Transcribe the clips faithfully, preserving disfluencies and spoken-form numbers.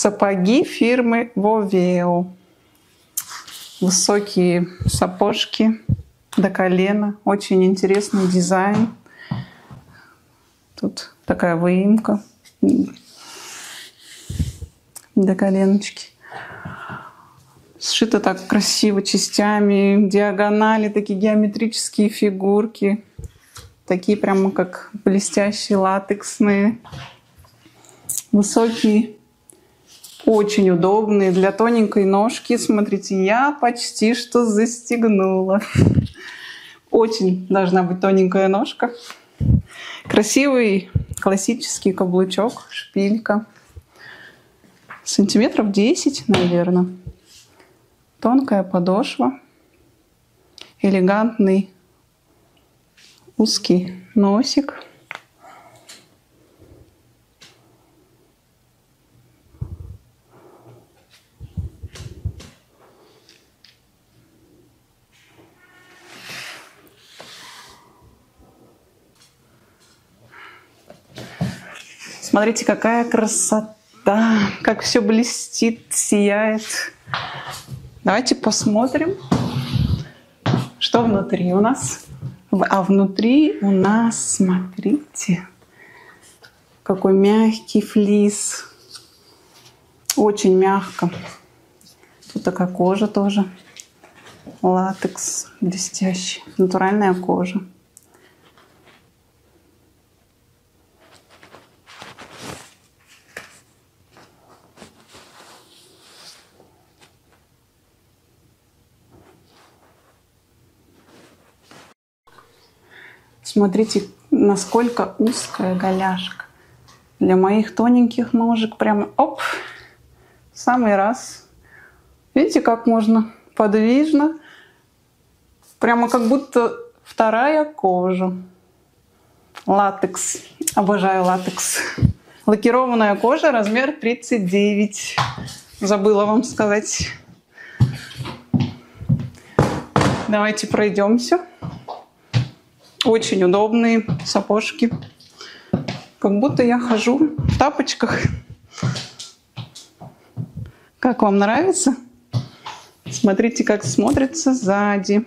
Сапоги фирмы Вовео. Высокие сапожки до колена. Очень интересный дизайн. Тут такая выемка до коленочки. Сшито так красиво частями, диагонали, такие геометрические фигурки. Такие прямо как блестящие, латексные. Высокие, очень удобные для тоненькой ножки. Смотрите, я почти что застегнула. Очень должна быть тоненькая ножка. Красивый классический каблучок, шпилька. Сантиметров десять, наверное. Тонкая подошва. Элегантный узкий носик. Смотрите, какая красота, как все блестит, сияет. Давайте посмотрим, что внутри у нас. А внутри у нас, смотрите, какой мягкий флис. Очень мягко. Тут такая кожа тоже. Латекс блестящий. Натуральная кожа. Смотрите, насколько узкая голяшка. Для моих тоненьких ножек прямо оп, в самый раз. Видите, как можно подвижно. Прямо как будто вторая кожа. Латекс. Обожаю латекс. Лакированная кожа, размер тридцать девять. Забыла вам сказать. Давайте пройдемся. Очень удобные сапожки. Как будто я хожу в тапочках. Как вам нравится? Смотрите, как смотрится сзади.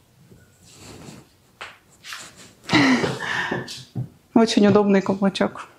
Очень удобный каблучок.